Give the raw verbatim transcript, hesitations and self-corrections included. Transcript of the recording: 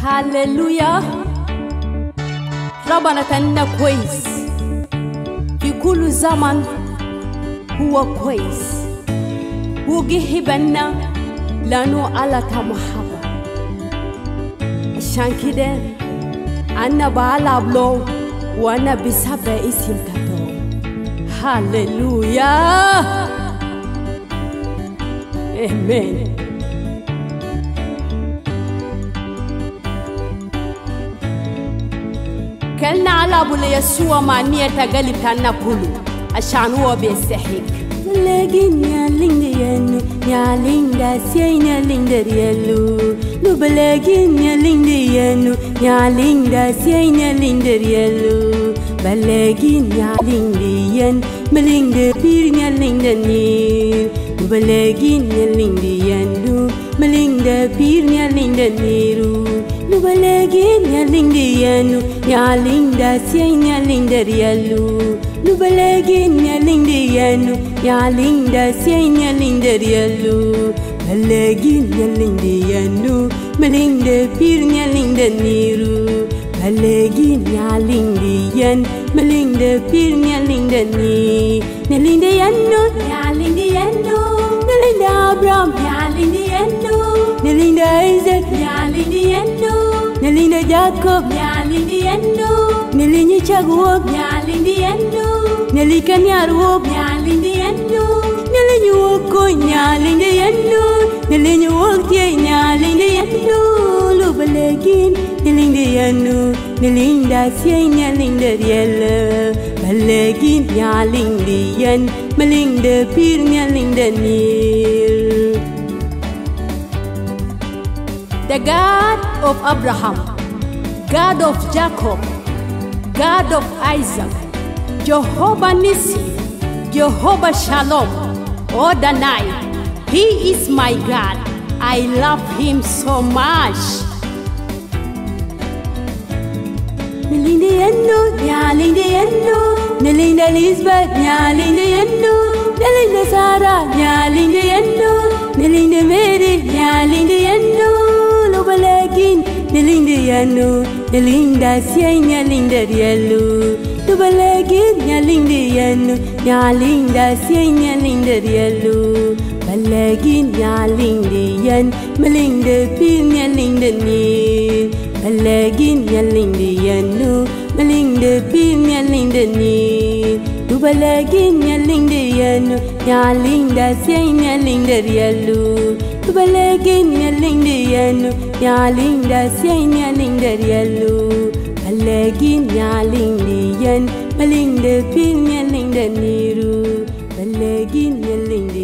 هاليلويا. ربنا تنا كويس في كل زمن، هو كويس وجهبنا لأنه على محبة. عشان كده أنا بعلب له وأنا بسبب اسم تدو. هاليلويا آمين. كلنا على أبو يسوع معنية تقلب تنا كله عشان هو بيستحق. Lagin nyaling dianu, nyaling dasya nyaling darialu. Lu balagin nyaling dianu, nyaling dasya nyaling darialu. Balagin nyaling dian, maling dapir nyaling danir. Lu balagin nyaling dianu, maling dapir nyaling daniru. Lu balagin nyaling dianu, nyaling dasya nyaling darialu. Lu balagin nyaling dianu, nyaling dasya nyaling darialu. Balagin nyaling dianu, maling dapir nyaling daniru. Balagin nyaling dian, maling dapir nyaling dani. Nyaling dianu, nyaling dianu, nyaling da Abraham, nyaling dianu, nyaling da Isaac, nyaling dianu, nyaling da Jacob, nyaling dianu, nyaling Chaguok, nyaling dianu, nyaling Kanyarwok, nyaling dianu, nyaling Woko, nyaling dianu, nyaling Wokye, nyaling dianu. Lu balagin nyaling dianu, nyaling dasya nyaling dariala. Balagin nyaling dian, maling dapir nyaling danir. The God of Abraham, God of Jacob, God of Isaac, Jehovah Nissi, Jehovah Shalom, Adonai, He is my God. I love Him so much. Nyaling dianu, nyaling dianu, nyaling da Lisbeth, nyaling dianu, nyaling da Sarah, nyaling dianu, nyaling da Mary, nyaling dianu. Lu balagin nyaling dianu, nyaling dasya nyaling darialu. Lu balagin nyaling dianu, nyaling dasya nyaling darialu. Balagin nyaling dian, maling dapir nyaling danir. Balagin nyaling dianu, maling dapir nyaling danir. Lu balagin nyaling dianu, nyaling dasya nyaling darialu. Lu balagin nyaling dianu, nyaling dasya nyaling darialu. Balagin nyaling dian, maling dapir nyaling daniru. Balagin nyaling dianu.